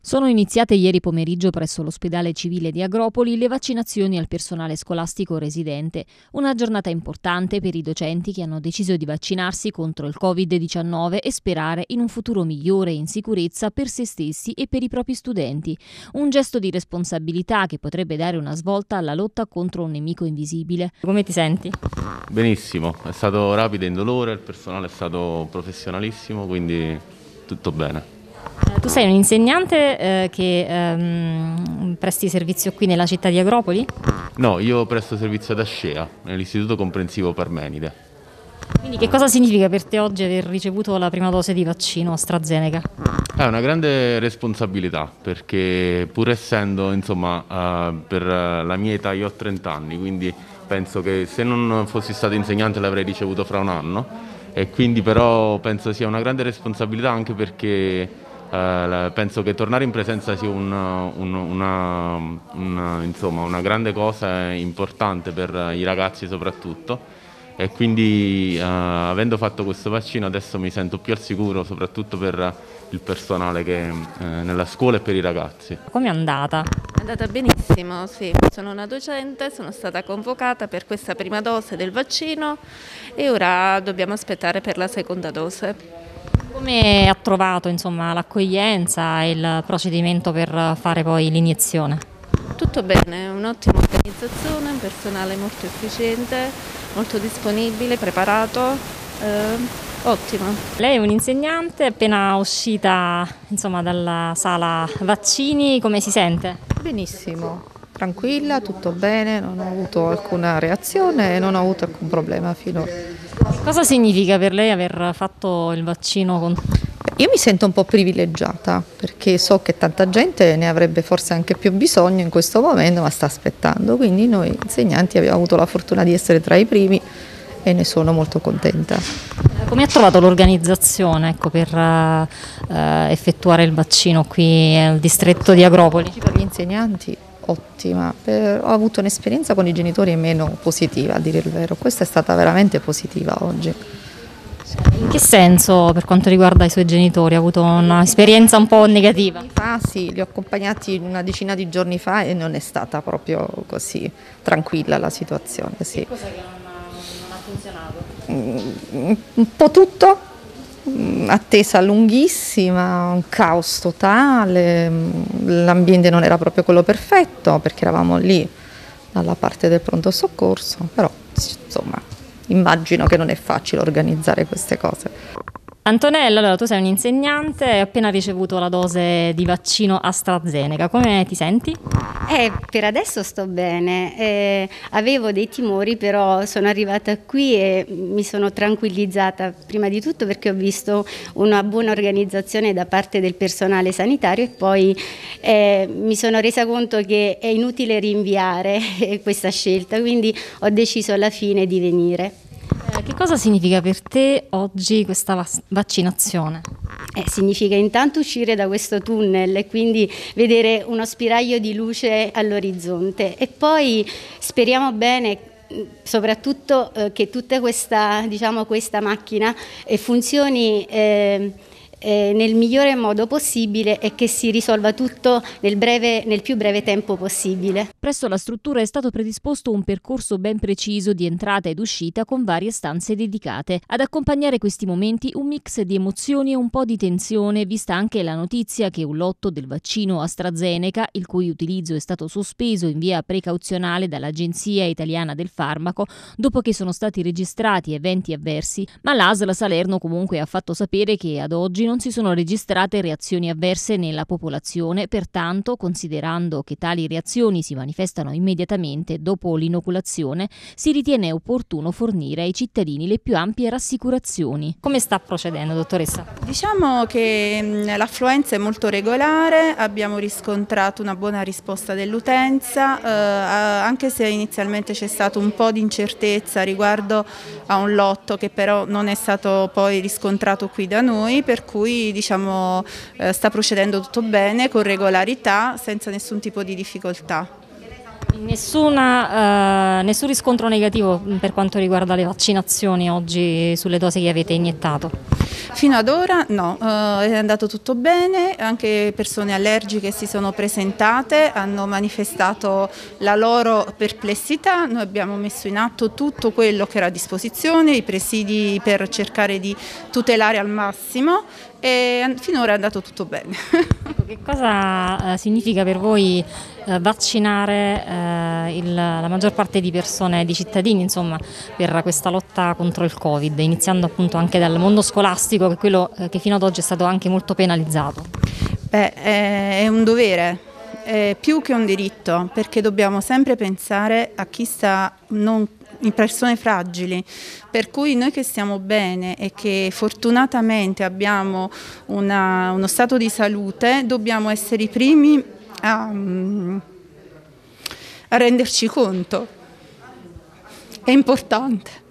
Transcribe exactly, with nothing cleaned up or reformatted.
Sono iniziate ieri pomeriggio presso l'ospedale civile di Agropoli le vaccinazioni al personale scolastico residente. Una giornata importante per i docenti che hanno deciso di vaccinarsi contro il covid diciannove e sperare in un futuro migliore e in sicurezza per se stessi e per i propri studenti. Un gesto di responsabilità che potrebbe dare una svolta alla lotta contro un nemico invisibile. Come ti senti? Benissimo, è stato rapido e indolore, il personale è stato professionalissimo, quindi tutto bene. Tu sei un insegnante eh, che ehm, presti servizio qui nella città di Agropoli? No, io presto servizio ad Ascea, nell'Istituto Comprensivo Parmenide. Quindi che cosa significa per te oggi aver ricevuto la prima dose di vaccino AstraZeneca? È una grande responsabilità perché pur essendo, insomma, uh, per la mia età io ho trenta anni, quindi penso che se non fossi stato insegnante l'avrei ricevuto fra un anno e quindi però penso sia una grande responsabilità anche perché Uh, penso che tornare in presenza sia un, un, una, una, insomma, una grande cosa importante per i ragazzi soprattutto e quindi uh, avendo fatto questo vaccino adesso mi sento più al sicuro soprattutto per il personale che è uh, nella scuola e per i ragazzi. Come è andata? È andata benissimo, sì. Sono una docente, sono stata convocata per questa prima dose del vaccino e ora dobbiamo aspettare per la seconda dose. Come ha trovato insomma, l'accoglienza e il procedimento per fare poi l'iniezione? Tutto bene, un'ottima organizzazione, un personale molto efficiente, molto disponibile, preparato, eh, ottimo. Lei è un insegnante appena uscita insomma, dalla sala vaccini, come si sente? Benissimo, tranquilla, tutto bene, non ho avuto alcuna reazione e non ho avuto alcun problema finora. Cosa significa per lei aver fatto il vaccino? Con... Io mi sento un po' privilegiata perché so che tanta gente ne avrebbe forse anche più bisogno in questo momento, ma sta aspettando, quindi noi insegnanti abbiamo avuto la fortuna di essere tra i primi e ne sono molto contenta. Come ha trovato l'organizzazione ecco, per uh, effettuare il vaccino qui al distretto di Agropoli? Per gli insegnanti ottima, per, ho avuto un'esperienza con i genitori meno positiva a dire il vero, questa è stata veramente positiva oggi. In che senso per quanto riguarda i suoi genitori? Ha avuto un'esperienza un po' negativa? Ah sì, li ho accompagnati una decina di giorni fa e non è stata proprio così tranquilla la situazione. Sì. Che cosa che non ha, non ha funzionato? Un po' tutto. Attesa lunghissima, un caos totale, l'ambiente non era proprio quello perfetto perché eravamo lì dalla parte del pronto soccorso, però insomma immagino che non è facile organizzare queste cose. Antonella, allora tu sei un insegnante e hai appena ricevuto la dose di vaccino AstraZeneca, come ti senti? Eh, per adesso sto bene, eh, avevo dei timori però sono arrivata qui e mi sono tranquillizzata prima di tutto perché ho visto una buona organizzazione da parte del personale sanitario e poi eh, mi sono resa conto che è inutile rinviare questa scelta, quindi ho deciso alla fine di venire. Eh, che cosa significa per te oggi questa vaccinazione? Eh, significa intanto uscire da questo tunnel e quindi vedere uno spiraglio di luce all'orizzonte e poi speriamo bene soprattutto eh, che tutta questa, diciamo, questa macchina eh, funzioni eh, eh, nel migliore modo possibile e che si risolva tutto nel, breve, nel più breve tempo possibile. Presso la struttura è stato predisposto un percorso ben preciso di entrata ed uscita con varie stanze dedicate. Ad accompagnare questi momenti un mix di emozioni e un po' di tensione, vista anche la notizia che un lotto del vaccino AstraZeneca, il cui utilizzo è stato sospeso in via precauzionale dall'Agenzia Italiana del Farmaco, dopo che sono stati registrati eventi avversi, ma l'A S L Salerno comunque ha fatto sapere che ad oggi non si sono registrate reazioni avverse nella popolazione, pertanto, considerando che tali reazioni si manifestano immediatamente dopo l'inoculazione, si ritiene opportuno fornire ai cittadini le più ampie rassicurazioni. Come sta procedendo, dottoressa? Diciamo che l'affluenza è molto regolare, abbiamo riscontrato una buona risposta dell'utenza, eh, anche se inizialmente c'è stato un po' di incertezza riguardo a un lotto che però non è stato poi riscontrato qui da noi, per cui diciamo, eh, sta procedendo tutto bene, con regolarità, senza nessun tipo di difficoltà. Nessuna, eh, nessun riscontro negativo per quanto riguarda le vaccinazioni oggi sulle dosi che avete iniettato? Fino ad ora no, eh, è andato tutto bene, anche persone allergiche si sono presentate, hanno manifestato la loro perplessità, noi abbiamo messo in atto tutto quello che era a disposizione, i presidi per cercare di tutelare al massimo e finora è andato tutto bene. Ecco, che cosa eh, significa per voi eh, vaccinare eh, il, la maggior parte di persone, di cittadini, insomma, per questa lotta contro il Covid, iniziando appunto anche dal mondo scolastico, che è quello eh, che fino ad oggi è stato anche molto penalizzato? Beh, è un dovere, è più che un diritto, perché dobbiamo sempre pensare a chi sta non in persone fragili, per cui noi che stiamo bene e che fortunatamente abbiamo una, uno stato di salute dobbiamo essere i primi a, a renderci conto. È importante.